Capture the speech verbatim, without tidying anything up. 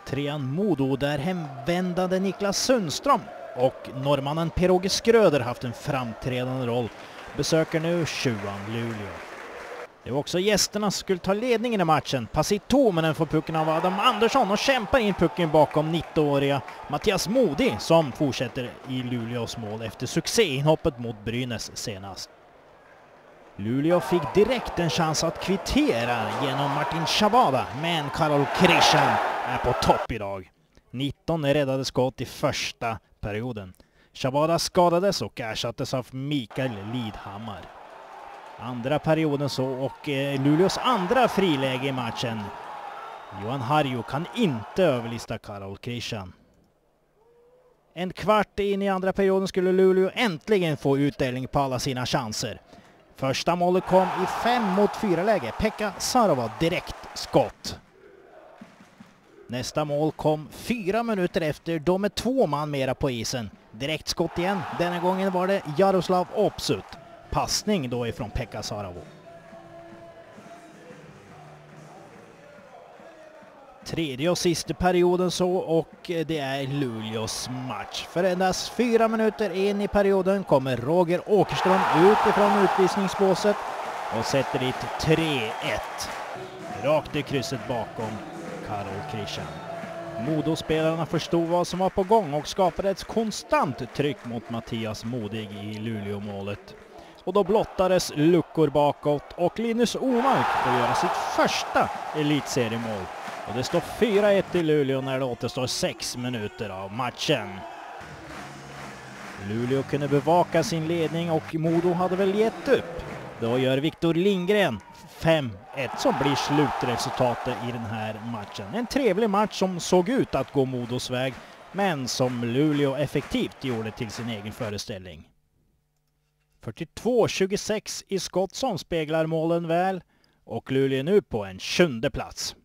Trean Modo där hemvändande Niklas Sundström och norrmannen Per-Åge Skröder haft en framträdande roll besöker nu tjuan Luleå. Det var också gästerna som skulle ta ledningen i matchen. Passit Tominen får pucken av Adam Andersson och kämpar in pucken bakom nittonåriga Mattias Modi som fortsätter i Luleås mål efter succéinhoppet mot Brynäs senast. Luleå fick direkt en chans att kvittera genom Martin Chabada, men Karol Krishan är på topp idag. nitton räddade skott i första perioden. Chabada skadades och ersattes av Mikael Lidhammar. Andra perioden så och eh, Luleås andra friläge i matchen. Johan Harju kan inte överlista Karol Krishan. En kvart in i andra perioden skulle Luleå äntligen få utdelning på alla sina chanser. Första målet kom i fem mot fyra läge. Pekka Sarova direkt skott. Nästa mål kom fyra minuter efter, då med två man mera på isen. Direkt skott igen. Denna gången var det Jaroslav Opsut. Passning då ifrån Pekka Saravo. Tredje och sista perioden så och det är Luleås match. För endast fyra minuter in i perioden kommer Roger Åkerström ut ifrån utvisningsbåset och sätter dit tre ett. Rakt i krysset bakom Karol Krishan. Modospelarna förstod vad som var på gång och skapade ett konstant tryck mot Mattias Modig i Luleå-målet. Och då blottades luckor bakåt och Linus Omark får göra sitt första elitseriemål. Och det står fyra ett i Luleå när det återstår sex minuter av matchen. Luleå kunde bevaka sin ledning och Modo hade väl gett upp. Då gör Viktor Lindgren fem ett som blir slutresultatet i den här matchen. En trevlig match som såg ut att gå Modos väg, men som Luleå effektivt gjorde till sin egen föreställning. fyrtiotvå tjugosex i skott som speglar målen väl och Luleå nu på en sjunde plats.